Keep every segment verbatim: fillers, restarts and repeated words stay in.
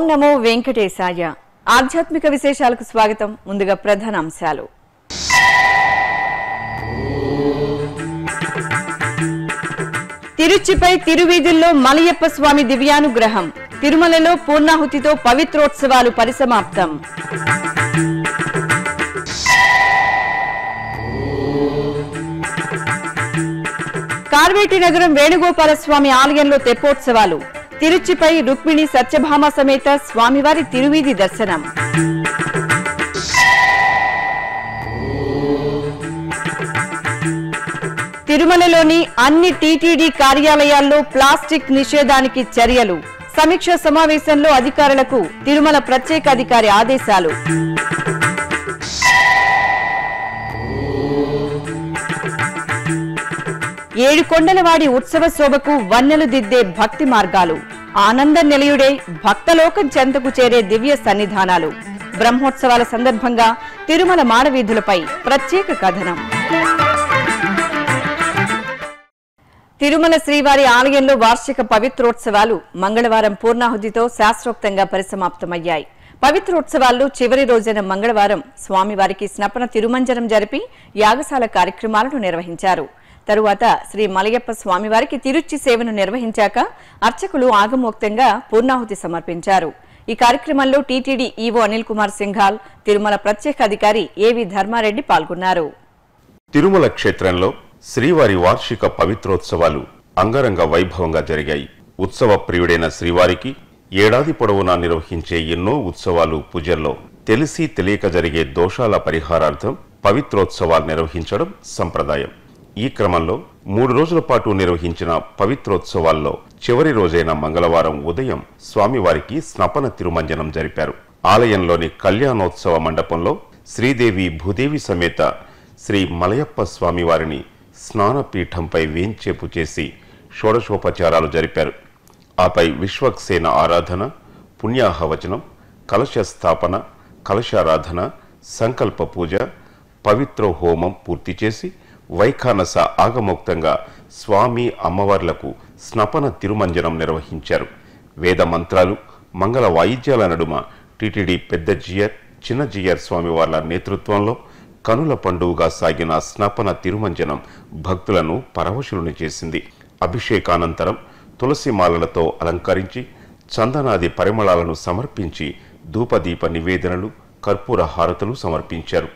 ఓం నమో వెంకటేశాయ. ఆధ్యాత్మిక విశేషాలకు స్వాగతం. ముందుగా ప్రధాన అంశాలు. తిరుచిపై తిరువీధుల్లో మలయప్ప స్వామి దివ్యానుగ్రహం. తిరుమలలో పూర్ణాహుతితో పవిత్రోత్సవాలు పరిసమాప్తం. కార్వేటి నగరం వేణుగోపాల స్వామి ఆలయంలో తెప్పోత్సవాలు. తిరుచిపై రుక్మిణి సత్యభామ సమేత స్వామివారి తిరువీధి దర్శనం. తిరుమలలోని అన్ని టీటీడీ కార్యాలయాల్లో ప్లాస్టిక్ నిషేధానికి చర్యలు. సమీక్ష సమావేశంలో అధికారులకు తిరుమల ప్రత్యేక అధికారి ఆదేశాలు. ఏడు కొండలవాడి ఉత్సవ శోభకు వన్నెలు దిద్దే భక్తి మార్గాలు. ఆనంద నిలయుడే భక్తలోకం చెంతకు చేరే దివ్య సన్నిధానాలు. బ్రహ్మోత్సవాల సందర్భంగా తిరుమల మాడవీధులపై ప్రత్యేక కథనం. తిరుమల శ్రీవారి ఆలయంలో వార్షిక పవిత్రోత్సవాలు మంగళవారం పూర్ణాహుతితో శాస్త్రోక్తంగా పరిసమాప్తమయ్యాయి. పవిత్రోత్సవాల్లో చివరి రోజైన మంగళవారం స్వామివారికి స్నపన తిరుమంజనం జరిపి యాగశాల కార్యక్రమాలను నిర్వహించారు. తరువాత శ్రీ మలయప్ప స్వామివారికి తిరుచి సేవను నిర్వహించాక అర్చకులు ఆగమోక్తంగా పూర్ణాహుతి సమర్పించారు. ఈ కార్యక్రమంలో టీటీడీ ఈవో అనిల్ కుమార్ సింఘాల్, తిరుమల ప్రత్యేక అధికారి ఏవి ధర్మారెడ్డి పాల్గొన్నారు. తిరుమల క్షేత్రంలో శ్రీవారి వార్షిక పవిత్రోత్సవాలు అంగరంగ వైభవంగా జరిగాయి. ఉత్సవ ప్రియుడైన శ్రీవారికి ఏడాది పొడవునా నిర్వహించే ఎన్నో ఉత్సవాలు పూజల్లో తెలిసి తెలియక జరిగే దోషాల పరిహారార్థం పవిత్రోత్సవాలు నిర్వహించడం సంప్రదాయం. ఈ క్రమంలో మూడు రోజుల పాటు నిర్వహించిన పవిత్రోత్సవాల్లో చివరి రోజైన మంగళవారం ఉదయం స్వామివారికి స్నపన తిరుమంజనం జరిపారు. ఆలయంలోని కళ్యాణోత్సవ మండపంలో శ్రీదేవి భూదేవి సమేత శ్రీ మలయప్ప స్వామివారిని స్నానపీఠంపై వేంచేపు చేసి షోడశోపచారాలు జరిపారు. ఆపై విశ్వక్సేన ఆరాధన, పుణ్యాహవచనం, కలశ స్థాపన, కలశారాధన, సంకల్ప పూజ, పవిత్ర హోమం పూర్తి చేసి వైఖానస ఆగమోక్తంగా స్వామి అమ్మవార్లకు స్నపన తిరుమంజనం నిర్వహించారు. వేద మంత్రాలు, మంగళ వాయిద్యాల నడుమ టీటీడీ పెద్ద జియర్, చిన్న జియర్ స్వామివార్ల నేతృత్వంలో కనుల పండుగగా సాగిన స్నపన తిరుమంజనం భక్తులను పరవశులను చేసింది. అభిషేకానంతరం తులసి మాలలతో అలంకరించి చందనాది పరిమళాలను సమర్పించి ధూపదీప నివేదనలు, కర్పూర హారతులు సమర్పించారు.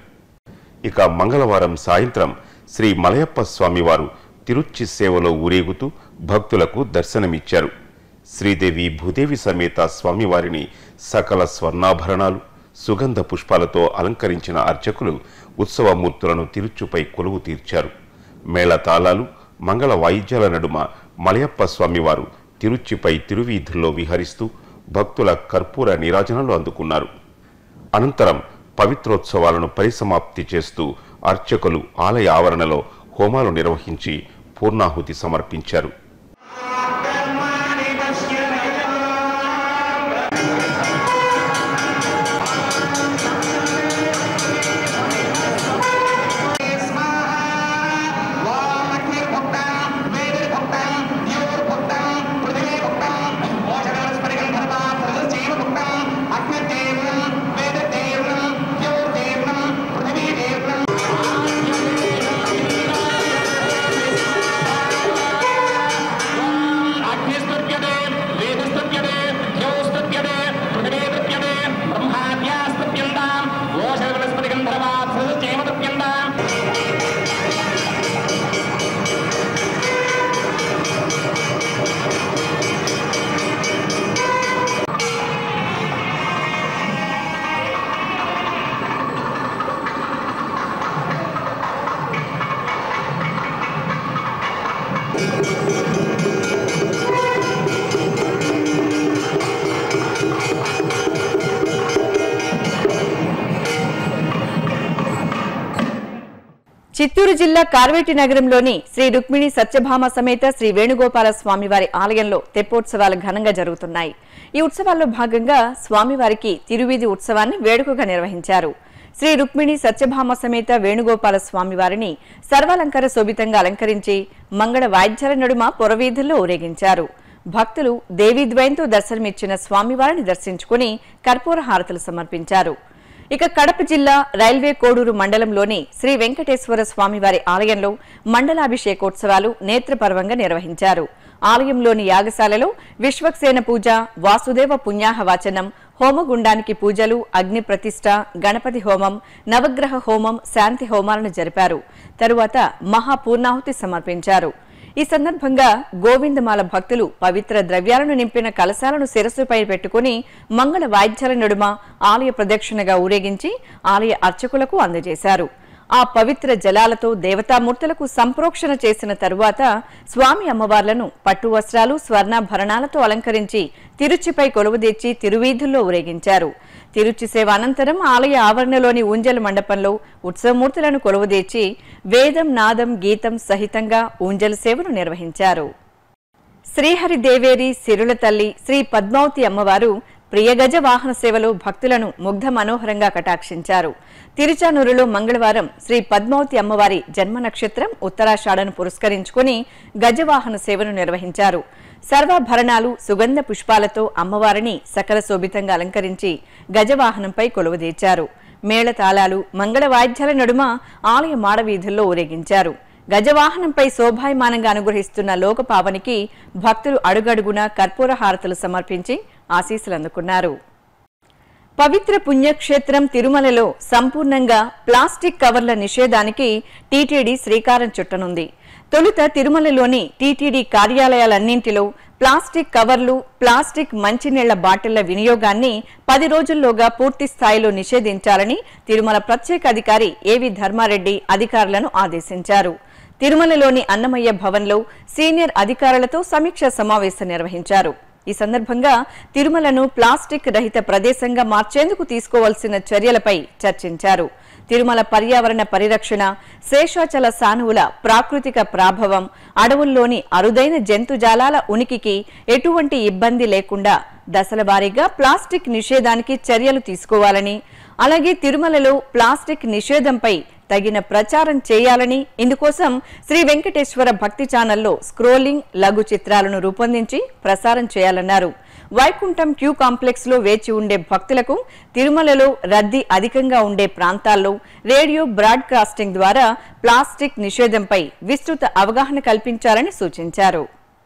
ఇక మంగళవారం సాయంత్రం శ్రీ మలయప్ప స్వామివారు తిరుచి సేవలో ఊరేగుతూ భక్తులకు దర్శనమిచ్చారు. శ్రీదేవి భూదేవి సమేత స్వామివారిని సకల స్వర్ణాభరణాలు, సుగంధ పుష్పాలతో అలంకరించిన అర్చకులు ఉత్సవమూర్తులను తిరుచుపై కొలువు తీర్చారు. మేళతాళాలు, మంగళ వాయిద్యాల నడుమ మలయప్ప స్వామివారు తిరుచిపై తిరువీధుల్లో విహరిస్తూ భక్తుల కర్పూర నీరాజనలు అందుకున్నారు. అనంతరం పవిత్రోత్సవాలను పరిసమాప్తి చేస్తూ అర్చకులు ఆలయ ఆవరణలో హోమాలు నిర్వహించి పూర్ణాహుతి సమర్పించారు. చిత్తూరు జిల్లా కార్వేటి నగరంలోని శ్రీ రుక్మిణి సత్యభామ సమేత శ్రీ వేణుగోపాల స్వామివారి ఆలయంలో తెప్పోత్సవాలు ఘనంగా జరుగుతున్నాయి. ఈ ఉత్సవాల్లో భాగంగా స్వామివారికి తిరువీధి ఉత్సవాన్ని వేడుకగా నిర్వహించారు. శ్రీ రుక్మిణి సత్యభామ సమేత వేణుగోపాల స్వామివారిని సర్వాలంకార శోభితంగా అలంకరించి మంగళ వాయిద్యాల నడుమ పొరవీధుల్లో ఊరేగించారు. భక్తులు దేవీద్వయంతో దర్శనమిచ్చిన స్వామివారిని దర్శించుకుని కర్పూర హారతులు సమర్పించారు. ఇక కడప జిల్లా రైల్వే కోడూరు మండలంలోని శ్రీ వెంకటేశ్వర స్వామివారి ఆలయంలో మండలాభిషేకోత్సవాలు నేత్రపర్వంగా నిర్వహించారు. ఆలయంలోని యాగశాలలో విశ్వక్సేన పూజ, వాసుదేవ పుణ్యాహవాచనం, హోమగుండానికి పూజలు, అగ్ని ప్రతిష్ఠ, గణపతి హోమం, నవగ్రహ హోమం, శాంతి హోమాలను జరిపారు. తరువాత మహాపూర్ణాహుతి సమర్పించారు. ఈ సందర్భంగా గోవిందమాల భక్తులు పవిత్ర ద్రవ్యాలను నింపిన కలశాలను శిరస్సుపై పెట్టుకుని మంగళ వాయిద్యాల నడుమ ఆలయ ప్రదక్షిణగా ఊరేగించి ఆలయ అర్చకులకు అందజేశారు. ఆ పవిత్ర జలాలతో దేవతామూర్తులకు సంప్రోక్షణ చేసిన తరువాత స్వామి అమ్మవార్లను పట్టు వస్త్రాలు, స్వర్ణాభరణాలతో అలంకరించి తిరుచిపై కొలువుదీర్చి తిరువీధుల్లో ఊరేగించారు. తిరుచి సేవ అనంతరం ఆలయ ఆవరణలోని ఊంజల్ మండపంలో ఉత్సవమూర్తులను కొలువుదీర్చి వేదం, నాదం, గీతం సహితంగా ఊంజల్ సేవను నిర్వహించారు. శ్రీహరి దేవేరి సిరుల తల్లి శ్రీ పద్మావతి అమ్మవారు ప్రియగజ వాహన సేవలో భక్తులను ముగ్ధ మనోహరంగా కటాక్షించారు. తిరుచానూరులో మంగళవారం శ్రీ పద్మావతి అమ్మవారి జన్మ నక్షత్రం ఉత్తరాషాఢను పురస్కరించుకుని గజవాహన సేవను నిర్వహించారు. సర్వాభరణాలు, సుగంధ పుష్పాలతో అమ్మవారిని సకల శోభితంగా అలంకరించి గజవాహనంపై కొలువుదీర్చారు. మేళతాళాలు, మంగళ వాయిద్యాల నడుమ ఆలయ మాడవీధుల్లో ఊరేగించారు. గజవాహనంపై శోభాయమానంగా అనుగ్రహిస్తున్న లోకపావనికి భక్తులు అడుగడుగునా కర్పూర హారతులు సమర్పించి ఆశీస్సులు అందుకున్నారు. పవిత్ర పుణ్యక్షేత్రం తిరుమలలో సంపూర్ణంగా ప్లాస్టిక్ కవర్ల నిషేధానికి టీటీడీ శ్రీకారం చుట్టనుంది. తొలుత తిరుమలలోని టీటీడీ కార్యాలయాలన్నింటిలో ప్లాస్టిక్ కవర్లు, ప్లాస్టిక్ మంచినీళ్ల బాటిళ్ల వినియోగాన్ని పది రోజుల్లోగా పూర్తి స్థాయిలో నిషేధించాలని తిరుమల ప్రత్యేక అధికారి ఏవి ధర్మారెడ్డి అధికారులను ఆదేశించారు. తిరుమలలోని అన్నమయ్య భవన్లో సీనియర్ అధికారులతో సమీక్ష సమావేశం నిర్వహించారు. ఈ సందర్భంగా తిరుమలను ప్లాస్టిక్ రహిత ప్రదేశంగా మార్చేందుకు తీసుకోవాల్సిన చర్యలపై చర్చించారు. తిరుమల పర్యావరణ పరిరక్షణ, శేషాచల సానువుల ప్రాకృతిక ప్రాభవం, అడవుల్లోని అరుదైన జంతుజాలాల ఉనికికి ఎటువంటి ఇబ్బంది లేకుండా దశల వారీగా ప్లాస్టిక్ నిషేధానికి చర్యలు తీసుకోవాలని, అలాగే తిరుమలలో ప్లాస్టిక్ నిషేధంపై తగిన ప్రచారం చేయాలని, ఇందుకోసం శ్రీ వెంకటేశ్వర భక్తి ఛానల్లో స్క్రోలింగ్, లఘు చిత్రాలను రూపొందించి ప్రసారం చేయాలన్నారు. వైకుంఠం క్యూ కాంప్లెక్స్ లో వేచి ఉండే భక్తులకు తిరుమలలో రద్దీ అధికంగా ఉండే ప్రాంతాల్లో రేడియో బ్రాడ్కాస్టింగ్ ద్వారా ప్లాస్టిక్ నిషేధంపై విస్తృత అవగాహన కల్పించాలని సూచించారు.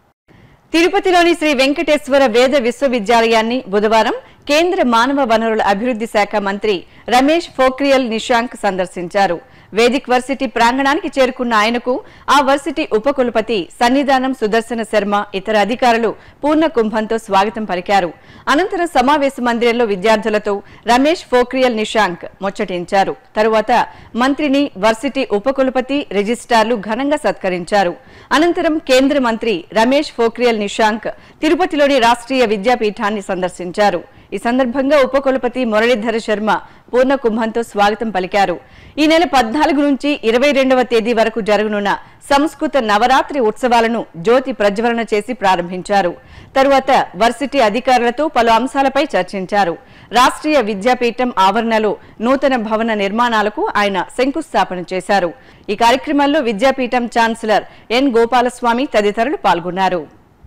తిరుపతిలోని శ్రీ వెంకటేశ్వర వేద విశ్వవిద్యాలయాన్ని బుధవారం కేంద్ర మానవ వనరుల అభివృద్ధి శాఖ మంత్రి రమేష్ పోఖ్రియాల్ నిశాంక్ సందర్శించారు. వేదిక్ వర్సిటీ ప్రాంగణానికి చేరుకున్న ఆయనకు ఆ వర్సిటీ ఉపకులపతి సన్నిధానం సుదర్శన శర్మ, ఇతర అధికారులు పూర్ణ కుంభంతో స్వాగతం పలికారు. అనంతరం సమావేశ మందిరంలో విద్యార్థులతో రమేష్ పోఖ్రియాల్ నిశాంక్ ముచ్చటించారు. తరువాత మంత్రిని వర్సిటీ ఉపకులపతి, రిజిస్ట్రార్లు ఘనంగా సత్కరించారు. అనంతరం కేంద్ర మంత్రి రమేష్ పోఖ్రియాల్ నిశాంక్ తిరుపతిలోని రాష్ట్రీయ విద్యాపీఠాన్ని సందర్శించారు. ఈ సందర్భంగా ఉపకులపతి మురళీధర శర్మ పూర్ణ కుంభంతో స్వాగతం పలికారు. ఈ నెల పద్నాలుగు నుంచి ఇరవై రెండవ తేదీ వరకు జరగనున్న సంస్కృత నవరాత్రి ఉత్సవాలను జ్యోతి ప్రజ్వలన చేసి ప్రారంభించారు. తరువాత వర్సిటీ అధికారులతో పలు అంశాలపై చర్చించారు. రాష్ట్రీయ విద్యాపీఠం ఆవరణలో నూతన భవన నిర్మాణాలకు ఆయన శంకుస్థాపన చేశారు. ఈ కార్యక్రమంలో విద్యాపీఠం ఛాన్సలర్ ఎన్ గోపాలస్వామి తదితరులు పాల్గొన్నారు.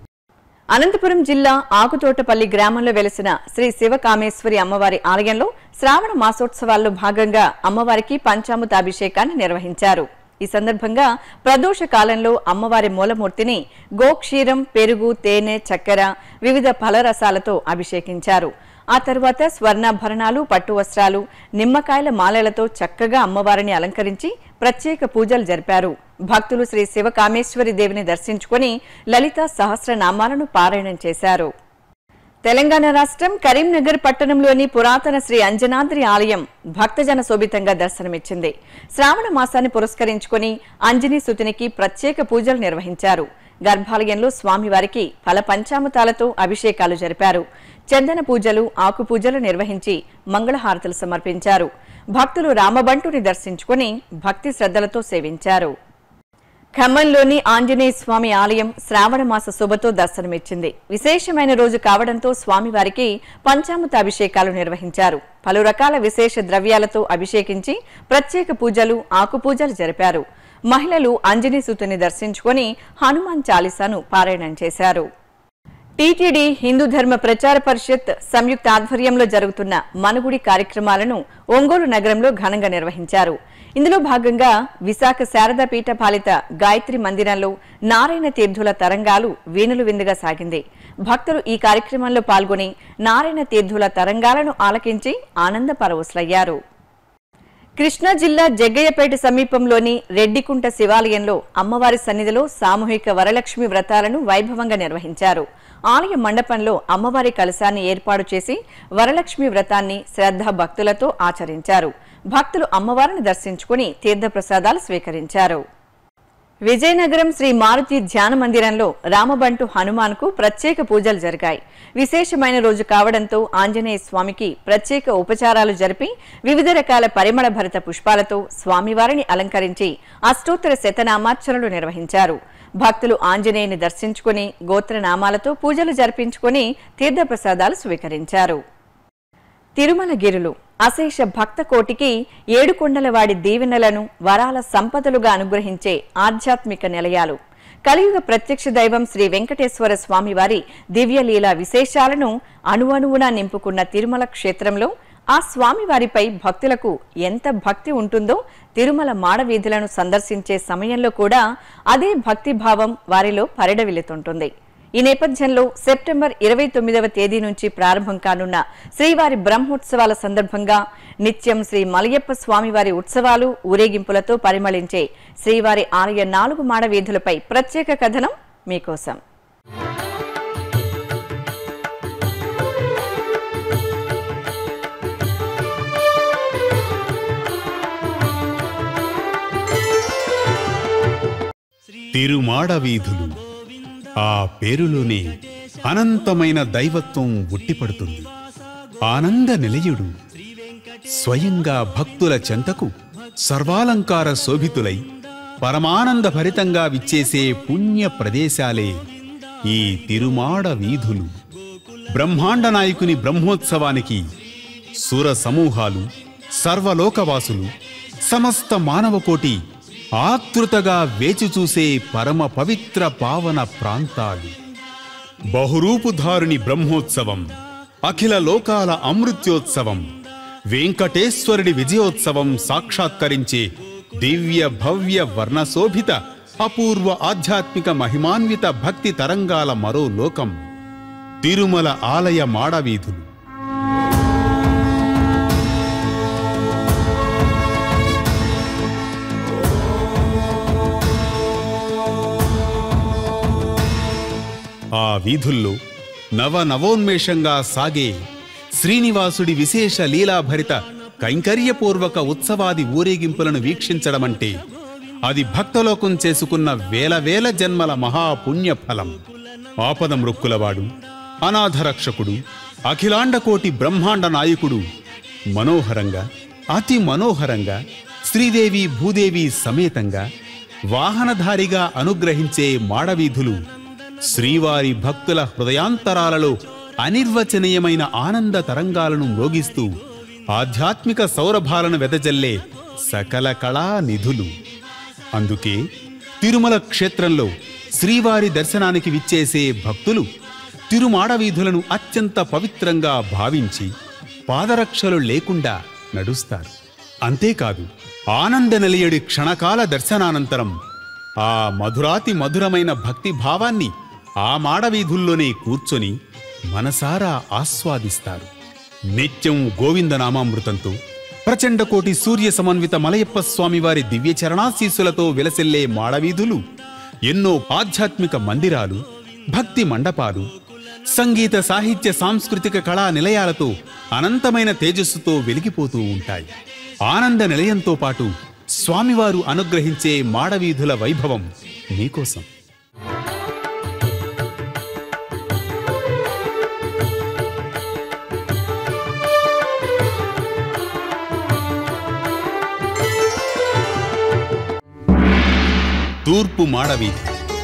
అనంతపురం జిల్లా ఆకుతోటపల్లి గ్రామంలో వెలిసిన శ్రీ శివకామేశ్వరి అమ్మవారి ఆలయంలో శ్రావణ మాసోత్సవాల్లో భాగంగా అమ్మవారికి పంచామృతాభిషేకాన్ని నిర్వహించారు. ఈ సందర్భంగా ప్రదోష కాలంలో అమ్మవారి మూలమూర్తిని గోక్షీరం, పెరుగు, తేనె, చక్కెర, వివిధ ఫలరసాలతో అభిషేకించారు. ఆ తరువాత స్వర్ణాభరణాలు, పట్టు వస్త్రాలు, నిమ్మకాయల మాలలతో చక్కగా అమ్మవారిని అలంకరించి ప్రత్యేక పూజలు జరిపారు. భక్తులు శ్రీ శివకామేశ్వరి దేవిని దర్శించుకుని లలిత సహస్రనామాలను పారాయణం చేశారు. తెలంగాణ రాష్ట్రం కరీంనగర్ పట్టణంలోని పురాతన శ్రీ అంజనాద్రి ఆలయం భక్తజన శోభితంగా దర్శనమిచ్చింది. శ్రావణ మాసాన్ని పురస్కరించుకుని అంజనీ సుతునికి ప్రత్యేక పూజలు నిర్వహించారు. గర్భాలయంలో స్వామివారికి ఫల పంచామృతాలతో అభిషేకాలు జరిపారు. చందన పూజలు, ఆకు పూజలు నిర్వహించి మంగళహారతులు సమర్పించారు. భక్తులు రామబంటుని దర్శించుకుని భక్తి శ్రద్ధలతో సేవించారు. ఖమ్మంలోని ఆంజనేయ స్వామి ఆలయం శ్రావణ మాస శోభతో దర్శనమిచ్చింది. విశేషమైన రోజు కావడంతో స్వామివారికి పంచామృత అభిషేకాలు నిర్వహించారు. పలు రకాల విశేష ద్రవ్యాలతో అభిషేకించి ప్రత్యేక పూజలు, ఆకు పూజలు జరిపారు. మహిళలు అంజనీ సుతుని దర్శించుకుని హనుమాన్ చాలీసాను పారాయణం చేశారు. టీటీడీ హిందూ ధర్మ ప్రచార పరిషత్ సంయుక్త ఆధ్వర్యంలో జరుగుతున్న మనుగుడి కార్యక్రమాలను ఒంగోలు నగరంలో ఘనంగా నిర్వహించారు. ఇందులో భాగంగా విశాఖ శారదా పీఠ పాలిత గాయత్రి మందిరంలో నారాయణ తీర్థుల తరంగాలు వీణులు విందుగా సాగింది. భక్తులు ఈ కార్యక్రమంలో పాల్గొని నారాయణ తీర్థుల తరంగాలను ఆలకించి ఆనంద పరవశులయ్యారు. కృష్ణా జిల్లా జగ్గయ్యపేట సమీపంలోని రెడ్డికుంట శివాలయంలో అమ్మవారి సన్నిధిలో సామూహిక వరలక్ష్మి వ్రతాలను వైభవంగా నిర్వహించారు. ఆలయ మండపంలో అమ్మవారి కలశాన్ని ఏర్పాటు చేసి వరలక్ష్మి వ్రతాన్ని శ్రద్ధా భక్తులతో ఆచరించారు. భక్తులు అమ్మవారిని దర్శించుకుని తీర్థప్రసాదాలు స్వీకరించారు. విజయనగరం శ్రీ మారుతి ధ్యాన మందిరంలో రామబంటు హనుమాన్కు ప్రత్యేక పూజలు జరిగాయి. విశేషమైన రోజు కావడంతో ఆంజనేయ స్వామికి ప్రత్యేక ఉపచారాలు జరిపి వివిధ రకాల పరిమళ భరిత పుష్పాలతో స్వామివారిని అలంకరించి అష్టోత్తర శతనామార్చనలు నిర్వహించారు. భక్తులు ఆంజనేయుని దర్శించుకుని గోత్రనామాలతో పూజలు జరిపించుకుని తీర్థప్రసాదాలు స్వీకరించారు. తిరుమల గిరులు అశేష భక్త కోటికి ఏడుకొండలవాడి దీవెనలను వరాల సంపదలుగా అనుగ్రహించే ఆధ్యాత్మిక నిలయాలు. కలియుగ ప్రత్యక్ష దైవం శ్రీ వెంకటేశ్వర స్వామివారి దివ్యలీలా విశేషాలను అణువణువునా నింపుకున్న తిరుమల క్షేత్రంలో ఆ స్వామివారిపై భక్తులకు ఎంత భక్తి ఉంటుందో తిరుమల మాడవీధులను సందర్శించే సమయంలో కూడా అదే భక్తిభావం వారిలో పరిడవిల్లుతుంటుంది. ఈ నేపథ్యంలో సెప్టెంబర్ ఇరవై తొమ్మిదవ తేదీ నుంచి ప్రారంభం కానున్న శ్రీవారి బ్రహ్మోత్సవాల సందర్భంగా నిత్యం శ్రీ మలయప్ప స్వామివారి ఉత్సవాలు ఊరేగింపులతో పరిమళించే శ్రీవారి ఆలయ నాలుగు మాడవీధులపై ప్రత్యేక కథనం మీకోసం. తిరుమాడ వీధులు, ఆ పేరులోనే అనంతమైన దైవత్వం ఉట్టిపడుతుంది. ఆనంద నిలయుడు స్వయంగా భక్తుల చెంతకు సర్వాలంకార శోభితులై పరమానంద భరితంగా విచ్చేసే పుణ్య ప్రదేశాలే ఈ తిరుమాడ వీధులు. బ్రహ్మాండ నాయకుని బ్రహ్మోత్సవానికి సుర సమూహాలు, సర్వలోకవాసులు, సమస్త మానవకోటి ఆతృతగా వేచిచూసే పరమ పవిత్ర పావన ప్రాంతాలు. బహురూపుధారుని బ్రహ్మోత్సవం, అఖిల లోకాల అమృత్యోత్సవం, వెంకటేశ్వరుడి విజయోత్సవం సాక్షాత్కరించే దివ్య భవ్య వర్ణశోభిత అపూర్వ ఆధ్యాత్మిక మహిమాన్విత భక్తి తరంగాల మరో లోకం తిరుమల ఆలయ మాడవీధులు. ఆ వీధుల్లో నవ నవోన్మేషంగా సాగే శ్రీనివాసుడి విశేష లీలాభరిత కైంకర్యపూర్వక ఉత్సవాది ఊరేగింపులను వీక్షించడమంటే అది భక్తలోకం చేసుకున్న వేల వేల జన్మల మహాపుణ్యఫలం. ఆపద మృక్కులవాడు, అనాథరక్షకుడు, అఖిలాండకోటి బ్రహ్మాండ నాయకుడు మనోహరంగా, అతి మనోహరంగా శ్రీదేవి భూదేవి సమేతంగా వాహనధారిగా అనుగ్రహించే మాడవీధులు శ్రీవారి భక్తుల హృదయాంతరాలలో అనిర్వచనీయమైన ఆనంద తరంగాలను మ్రోగిస్తూ ఆధ్యాత్మిక సౌరభాలను వెదజల్లే సకల కళా నిధులు. అందుకే తిరుమల క్షేత్రంలో శ్రీవారి దర్శనానికి విచ్చేసే భక్తులు తిరుమాడవీధులను అత్యంత పవిత్రంగా భావించి పాదరక్షలు లేకుండా నడుస్తారు. అంతేకాదు, ఆనంద నిలయుడి క్షణకాల దర్శనానంతరం ఆ మధురాతి మధురమైన భక్తి భావాన్ని ఆ మాడవీధుల్లోనే కూర్చొని మనసారా ఆస్వాదిస్తారు. నిత్యం గోవిందనామామృతంతో ప్రచండకోటి సూర్య సమన్విత మలయప్ప స్వామివారి దివ్య చరణాశీస్సులతో విలసిల్లే మాడవీధులు ఎన్నో ఆధ్యాత్మిక మందిరాలు, భక్తి మండపాలు, సంగీత సాహిత్య సాంస్కృతిక కళా నిలయాలతో అనంతమైన తేజస్సుతో వెలిగిపోతూ ఉంటాయి. ఆనంద నిలయంతో పాటు స్వామివారు అనుగ్రహించే మాడవీధుల వైభవం మీకోసం. తూర్పు మాడవీధి.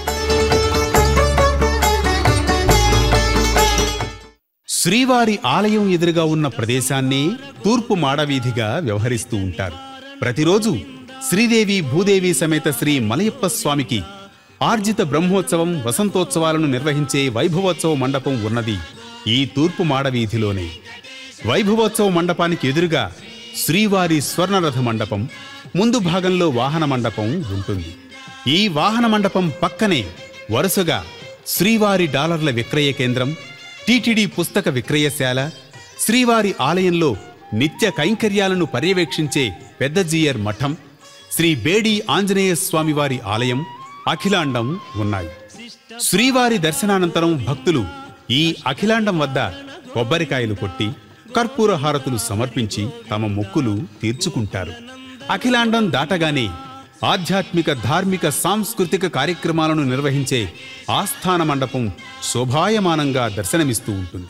శ్రీవారి ఆలయం ఎదురుగా ఉన్న ప్రదేశాన్ని తూర్పు మాడవీధిగా వ్యవహరిస్తూ ఉంటారు. ప్రతిరోజు శ్రీదేవి భూదేవి సమేత శ్రీ మలయప్ప స్వామికి ఆర్జిత బ్రహ్మోత్సవం, వసంతోత్సవాలను నిర్వహించే వైభవోత్సవ మండపం ఉన్నది ఈ తూర్పు మాడవీధిలోనే. వైభవోత్సవ మండపానికి ఎదురుగా శ్రీవారి స్వర్ణరథ మండపం, ముందు భాగంలో వాహన మండపం ఉంటుంది. ఈ వాహన మండపం పక్కనే వరుసగా శ్రీవారి డాలర్ల విక్రయ కేంద్రం, టీటీడీ పుస్తక విక్రయశాల, శ్రీవారి ఆలయంలో నిత్య కైంకర్యాలను పర్యవేక్షించే పెద్దజీయర్ మఠం, శ్రీ బేడి ఆంజనేయ స్వామివారి ఆలయం, అఖిలాండం ఉన్నాయి. శ్రీవారి దర్శనానంతరం భక్తులు ఈ అఖిలాండం వద్ద కొబ్బరికాయలు కొట్టి కర్పూర హారతులు సమర్పించి తమ మొక్కులు తీర్చుకుంటారు. అఖిలాండం దాటగానే ఆధ్యాత్మిక, ధార్మిక, సాంస్కృతిక కార్యక్రమాలను నిర్వహించే ఆస్థాన మండపం శోభాయమానంగా దర్శనమిస్తూ ఉంటుంది.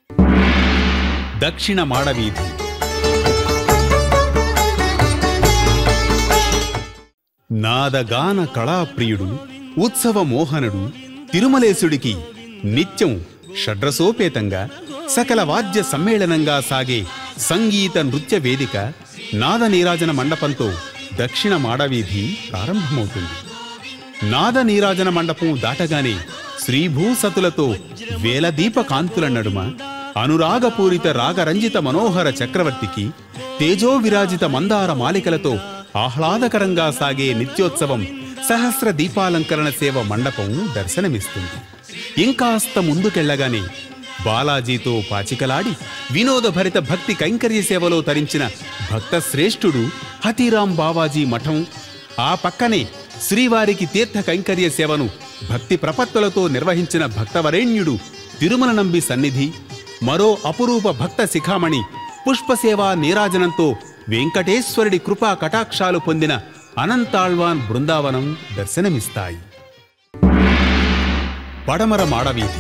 దక్షిణ మాడవీధి. నాదగాన కళాప్రియుడు, ఉత్సవ మోహనుడు తిరుమలేశుడికి నిత్యం షడ్రసోపేతంగా సకల వాద్య సమ్మేళనంగా సాగే సంగీత నృత్య వేదిక నాద నీరాజన మండపంతో దక్షిణ మాడవీధి ప్రారంభమవుతుంది. నాద నీరాజన మండపం దాటగానే శ్రీభూసతులతో వేలదీప కాంతుల నడుమ అనురాగపూరిత రాగరంజిత మనోహర చక్రవర్తికి తేజో విరాజిత మందార మాలికలతో ఆహ్లాదకరంగా సాగే నిత్యోత్సవం సహస్ర దీపాలంకరణ సేవ మండపం దర్శనమిస్తుంది. ఇంకాస్త ముందుకెళ్లగానే బాలాజీతో పాచికలాడి వినోదభరిత భక్తి కైంకర్య సేవలో తరించిన భక్త శ్రేష్ఠుడు హతీరాం బావాజీ మఠం, ఆ పక్కనే శ్రీవారికి తీర్థ కైంకర్య సేవను భక్తి ప్రపత్తులతో నిర్వహించిన భక్తవరేణ్యుడు తిరుమల నంబి సన్నిధి, మరో అపురూప భక్త శిఖామణి పుష్పసేవా నీరాజనంతో వెంకటేశ్వరుడి కృపా కటాక్షాలు పొందిన అనంతాళ్వాన్ బృందావనం దర్శనమిస్తాయి. పడమర మాడవీధి.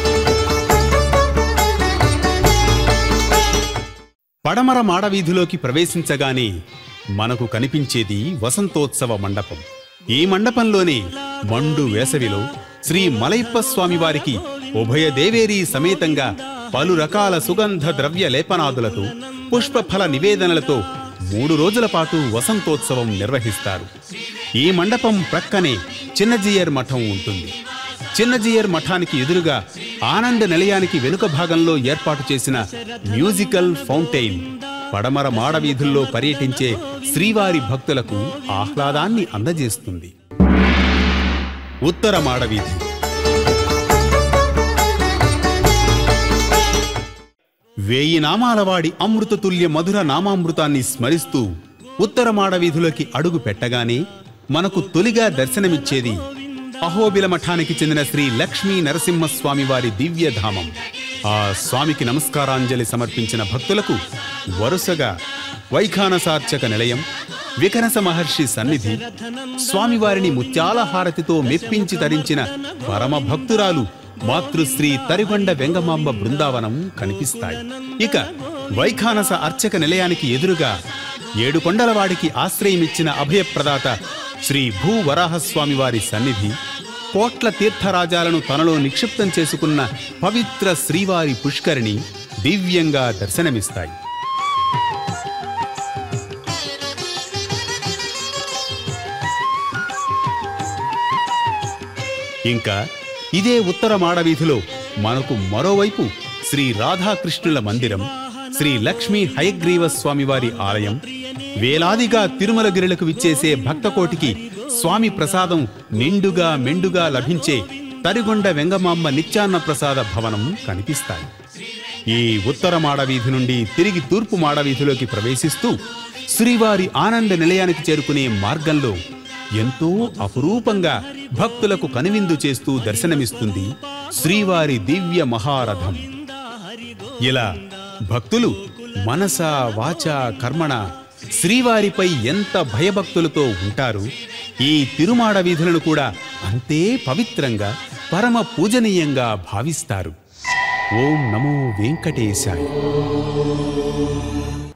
పడమర మాడవీధిలోకి ప్రవేశించగానే మనకు కనిపించేది వసంతోత్సవ మండపం. ఈ మండపంలోనే మండు వేసవిలో శ్రీ మలయప్ప స్వామివారికి ఉభయ దేవేరీ సమేతంగా పలు రకాల సుగంధ ద్రవ్య లేపనాదులతో, పుష్పఫల నివేదనలతో మూడు రోజుల పాటు వసంతోత్సవం నిర్వహిస్తారు. ఈ మండపం ప్రక్కనే చిన్నజీయర్ మఠం ఉంటుంది. చిన్నజీయర్ మఠానికి ఎదురుగా ఆనంద నిలయానికి వెనుక భాగంలో ఏర్పాటు చేసిన మ్యూజికల్ ఫౌంటైన్ పడమర మాడవీధుల్లో పర్యటించే శ్రీవారి భక్తులకు ఆహ్లాదాన్ని అందజేస్తుంది. ఉత్తర మాడవీధి. వేయి నామాలవాడి అమృతతుల్య మధుర నామామృతాన్ని స్మరిస్తూ ఉత్తర మాడవీధులోకి అడుగు పెట్టగానే మనకు తొలిగా దర్శనమిచ్చేది అహోబిల మఠానికి చెందిన శ్రీ లక్ష్మీ నరసింహస్వామి వారి దివ్యధామం. ఆ స్వామికి నమస్కారాంజలి సమర్పించిన భక్తులకు వరుసగా వైఖానసార్చక నిలయం, వికనస మహర్షి సన్నిధి, స్వామివారిని ముత్యాల హారతితో మెప్పించి తరించిన పరమ భక్తురాలు మాతృశ్రీ తరిగొండ వెంగమాంబ బృందావనం కనిపిస్తాయి. ఇక వైఖానస అర్చక నిలయానికి ఎదురుగా ఏడుకొండలవాడికి ఆశ్రయమిచ్చిన అభయప్రదాత శ్రీ భూవరాహస్వామి వారి సన్నిధి, కోట్ల తీర్థరాజాలను తనలో నిక్షిప్తం చేసుకున్న పవిత్ర శ్రీవారి పుష్కరిణి దివ్యంగా దర్శనమిస్తాయి. ఇంకా ఇదే ఉత్తర మాడవీధిలో మనకు మరోవైపు శ్రీ రాధాకృష్ణుల మందిరం, శ్రీ లక్ష్మీ హయగ్రీవ స్వామివారి ఆలయం, వేలాదిగా తిరుమలగిరులకు విచ్చేసే భక్తకోటికి స్వామి ప్రసాదం నిండుగా మెండుగా లభించే తరిగొండ వెంగమాంబ నిత్యాన్న ప్రసాద భవనం కనిపిస్తాయి. ఈ ఉత్తర మాడవీధి నుండి తిరిగి తూర్పు మాడవీధిలోకి ప్రవేశిస్తూ శ్రీవారి ఆనంద నిలయానికి చేరుకునే మార్గంలో ఎంతో అపురూపంగా భక్తులకు కనువిందు చేస్తూ దర్శనమిస్తుంది శ్రీవారి దివ్య మహారథం. ఇలా భక్తులు మనస వాచ కర్మణ శ్రీవారిపై ఎంత భయభక్తులతో ఉంటారు, ఈ తిరుమాడ వీధులను కూడా అంతే పవిత్రంగా పరమ పూజనీయంగా భావిస్తారు. ఓం నమో వెంకటేశాయ.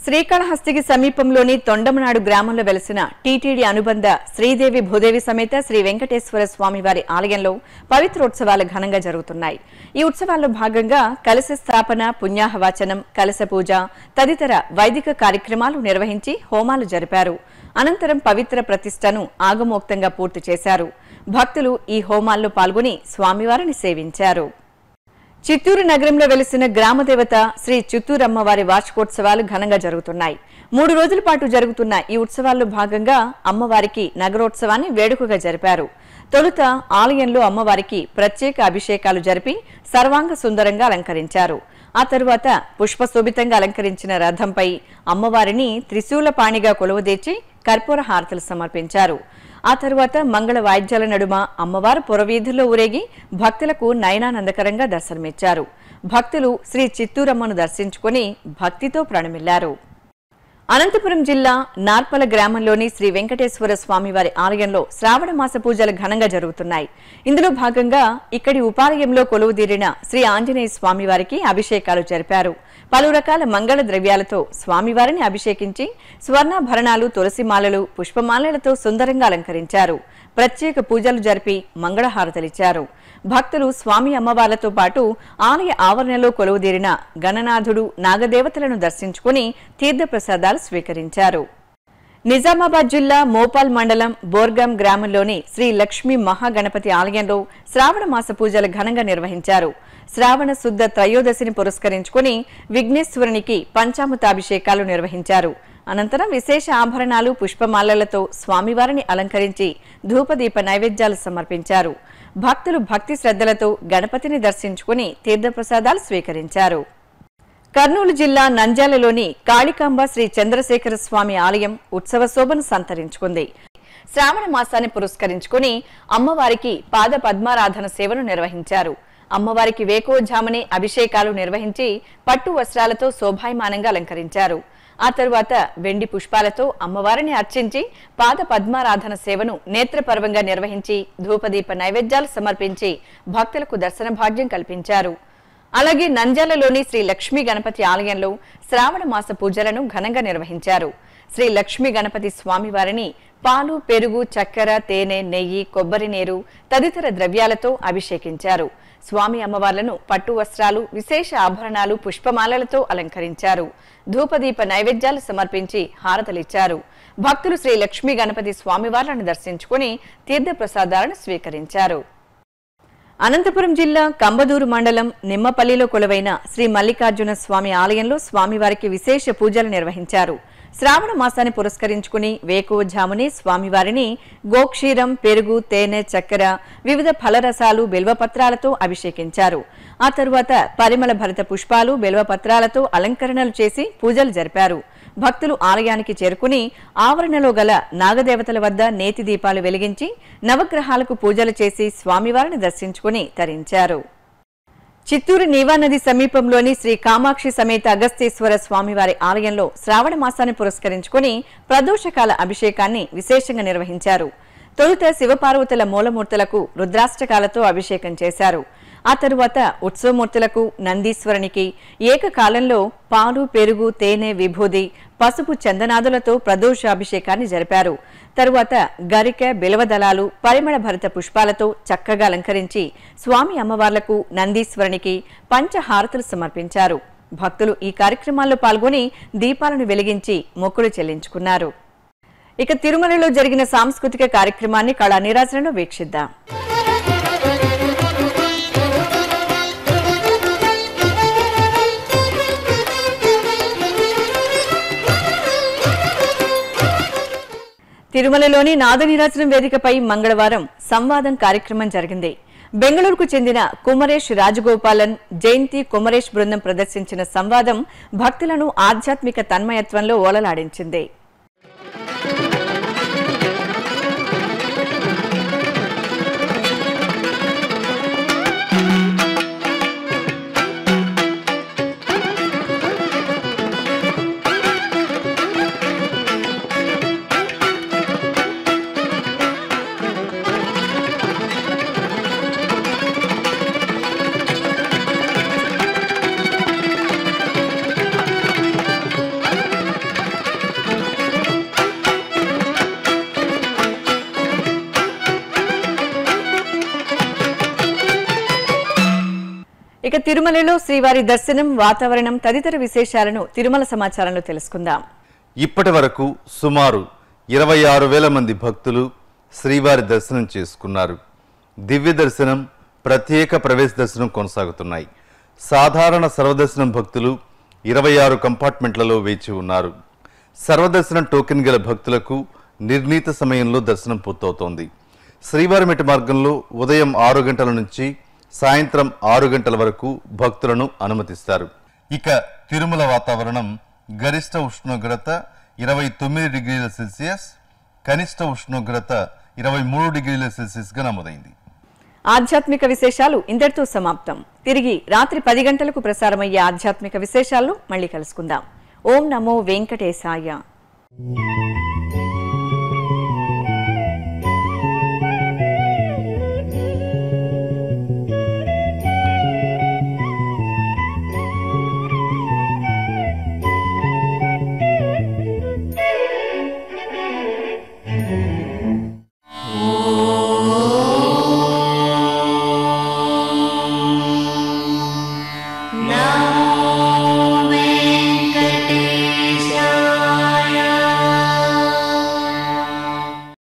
శ్రీకాళహస్తికి సమీపంలోని తొండమనాడు గ్రామంలో వెలసిన టీటీడీ అనుబంధ శ్రీదేవి భూదేవి సమేత శ్రీ వెంకటేశ్వర స్వామివారి ఆలయంలో పవిత్రోత్సవాలు ఘనంగా జరుగుతున్నాయి. ఈ ఉత్సవాల్లో భాగంగా కలశ స్థాపన, పుణ్యాహవాచనం, కలశ పూజ తదితర వైదిక కార్యక్రమాలు నిర్వహించి హోమాలు జరిపారు. అనంతరం పవిత్ర ప్రతిష్టను ఆగమోక్తంగా పూర్తి చేశారు. భక్తులు ఈ హోమాల్లో పాల్గొని స్వామివారిని సేవించారు. చిత్తూరు నగరంలో వెలిసిన గ్రామదేవత శ్రీ చిత్తూరమ్మవారి వార్షికోత్సవాలు ఘనంగా జరుగుతున్నాయి. మూడు రోజుల పాటు జరుగుతున్న ఈ ఉత్సవాల్లో భాగంగా అమ్మవారికి నగరోత్సవాన్ని వేడుకగా జరిపారు. తొలుత ఆలయంలో అమ్మవారికి ప్రత్యేక అభిషేకాలు జరిపి సర్వాంగ సుందరంగా అలంకరించారు. ఆ తరువాత పుష్పశోభితంగా అలంకరించిన రథంపై అమ్మవారిని త్రిశూలపాణిగా కొలువదీర్చి కర్పూర హారతులు సమర్పించారు. ఆ తరువాత మంగళ వాయిద్యాల నడుమ అమ్మవారు పురవీధుల్లో ఊరేగి భక్తులకు నయనానందకరంగా దర్శనమిచ్చారు. భక్తులు శ్రీ చిత్తూరమ్మను దర్శించుకుని భక్తితో ప్రణమిల్లారు. అనంతపురం జిల్లా నార్పల గ్రామంలోని శ్రీ వెంకటేశ్వర స్వామివారి ఆలయంలో శ్రావణ మాస పూజలు ఘనంగా జరుగుతున్నాయి. ఇందులో భాగంగా ఇక్కడి ఉపాలయంలో కొలువుదీరిన శ్రీ ఆంజనేయ స్వామివారికి అభిషేకాలు జరిపారు. పలు రకాల మంగళ ద్రవ్యాలతో స్వామివారిని అభిషేకించి స్వర్ణాభరణాలు, తులసిమాలలు, పుష్పమాలలతో సుందరంగా అలంకరించారు. ప్రత్యేక పూజలు జరిపి మంగళహారతలిచ్చారు. భక్తులు స్వామి అమ్మవార్లతో పాటు ఆలయ ఆవరణలో కొలువుదీరిన గణనాథుడు, నాగదేవతలను దర్శించుకుని తీర్థప్రసాదాలు స్వీకరించారు. నిజామాబాద్ జిల్లా మోపాల్ మండలం బోర్గాం గ్రామంలోని శ్రీ లక్ష్మీ మహాగణపతి ఆలయంలో శ్రావణ మాస పూజలు ఘనంగా నిర్వహించారు. శ్రావణ శుద్ధ త్రయోదశిని పురస్కరించుకుని విఘ్నేశ్వరునికి పంచామృతాభిషేకాలు నిర్వహించారు. అనంతరం విశేష ఆభరణాలు, పుష్పమాలలతో స్వామివారిని అలంకరించి ధూపదీప నైవేద్యాలు సమర్పించారు. భక్తులు భక్తి శ్రద్ధలతో గణపతిని దర్శించుకుని తీర్థప్రసాదాలు స్వీకరించారు. కర్నూలు జిల్లా నంద్యాలలోని కాళికాంబ శ్రీ చంద్రశేఖర స్వామి ఆలయం ఉత్సవ శోభను సంతరించుకుంది. శ్రావణ మాసాన్ని పురస్కరించుకుని అమ్మవారికి పాద పద్మారాధన సేవను నిర్వహించారు. అమ్మవారికి వేకోజామునే అభిషేకాలు నిర్వహించి పట్టు వస్త్రాలతో శోభాయమానంగా అలంకరించారు. ఆ తరువాత వెండి పుష్పాలతో అమ్మవారిని అర్చించి పాద పద్మారాధన సేవను నేత్రపర్వంగా నిర్వహించి ధూపదీప నైవేద్యాలు సమర్పించి భక్తులకు దర్శన భాగ్యం కల్పించారు. అలాగే నంద్యాలలోని శ్రీ లక్ష్మీ గణపతి ఆలయంలో శ్రావణ మాస పూజలను ఘనంగా నిర్వహించారు. శ్రీ లక్ష్మీ గణపతి స్వామివారిని పాలు, పెరుగు, చక్కెర, తేనె, నెయ్యి, కొబ్బరి నీరు తదితర ద్రవ్యాలతో అభిషేకించారు. స్వామి అమ్మవార్లను పట్టు వస్త్రాలు, విశేష ఆభరణాలు, పుష్పమాలలతో అలంకరించారు. ధూపదీప నైవేద్యాలు సమర్పించి హారతలిచ్చారు. భక్తులు శ్రీ లక్ష్మీ గణపతి స్వామివార్లను దర్శించుకుని తీర్థప్రసాదాలను స్వీకరించారు. అనంతపురం జిల్లా కంబదూరు మండలం నిమ్మపల్లిలో కొలువైన శ్రీ మల్లికార్జున స్వామి ఆలయంలో స్వామివారికి విశేష పూజలు నిర్వహించారు. శ్రావణ మాసాన్ని పురస్కరించుకుని వేకువజామునే స్వామివారిని గోక్షీరం, పెరుగు, తేనె, చక్కెర, వివిధ ఫలరసాలు, బిల్వపత్రాలతో అభిషేకించారు. ఆ తరువాత పరిమళ భరిత పుష్పాలు, బిల్వపత్రాలతో అలంకరణలు చేసి పూజలు జరిపారు. భక్తులు ఆలయానికి చేరుకుని ఆవరణలో గల నాగదేవతల వద్ద నేతి దీపాలు వెలిగించి నవగ్రహాలకు పూజలు చేసి స్వామివారిని దర్శించుకుని తరించారు. చిత్తూరు నీవా నది సమీపంలోని శ్రీ కామాక్షి సమేత అగస్తేశ్వర స్వామివారి ఆలయంలో శ్రావణ మాసాన్ని పురస్కరించుకుని ప్రదోషకాల అభిషేకాన్ని విశేషంగా నిర్వహించారు. తొలుత శివపార్వతుల మూలమూర్తులకు రుద్రాష్టకాలతో అభిషేకం చేశారు. ఆ తరువాత ఉత్సవమూర్తులకు, నందీశ్వరునికి ఏకకాలంలో పాలు, పెరుగు, తేనె, విభూది, పసుపు, చందనాదులతో ప్రదోషాభిషేకాన్ని జరిపారు. తరువాత గరిక, బిలవదళాలు, పరిమళ భరిత పుష్పాలతో చక్కగా అలంకరించి స్వామి అమ్మవార్లకు, నందీశ్వరునికి పంచహారతులు సమర్పించారు. భక్తులు ఈ కార్యక్రమాల్లో పాల్గొని దీపాలను వెలిగించి మొక్కులు చెల్లించుకున్నారు. ఇక తిరుమలలో జరిగిన సాంస్కృతిక కార్యక్రమాన్ని కళా నీరాజనలో వీక్షిద్దాం. తిరుమలలోని నాదనీరాజనం వేదికపై మంగళవారం సంవాదం కార్యక్రమం జరిగింది. బెంగళూరుకు చెందిన కుమరేష్ రాజగోపాలన్, జయంతి కుమరేష్ బృందం ప్రదర్శించిన సంవాదం భక్తులను ఆధ్యాత్మిక తన్మయత్వంలో ఓలలాడించింది. ఇక తిరుమలలో శ్రీవారి దర్శనం, వాతావరణం తదితర విశేషాలను తిరుమల సమాచారంలో తెలుసుకుందాం. ఇప్పటి వరకు సుమారు ఇరవై ఆరు వేల మంది భక్తులు శ్రీవారి దర్శనం చేసుకున్నారు. దివ్య దర్శనం, ప్రత్యేక ప్రవేశ దర్శనం కొనసాగుతున్నాయి. సాధారణ సర్వదర్శనం భక్తులు ఇరవై ఆరు కంపార్ట్మెంట్లలో వేచి ఉన్నారు. సర్వదర్శనం టోకెన్ గల భక్తులకు నిర్ణీత సమయంలో దర్శనం పూర్తవుతోంది. శ్రీవారి మెట్టు మార్గంలో ఉదయం ఆరు గంటల నుంచి సాయంత్రం ఆరు గంటల వరకు భక్తులను అనుమతిస్తారు. ఇక తిరుమల వాతావరణం గరిష్ట ఉష్ణోగ్రత ఇరవై తొమ్మిది డిగ్రీల సెల్సియస్, కనిష్ట ఉష్ణోగ్రత ఇరవై మూడు డిగ్రీల సెల్సియస్ గా నమోదైంది. ఆధ్యాత్మిక విశేషాలు ఇంతటితో సమాప్తం. తిరిగి రాత్రి పది గంటలకు ప్రసారమయ్యే ఆధ్యాత్మిక విశేషాలు మళ్ళీ కలుసుకుందాం. ఓం నమో వెంకటేశాయ.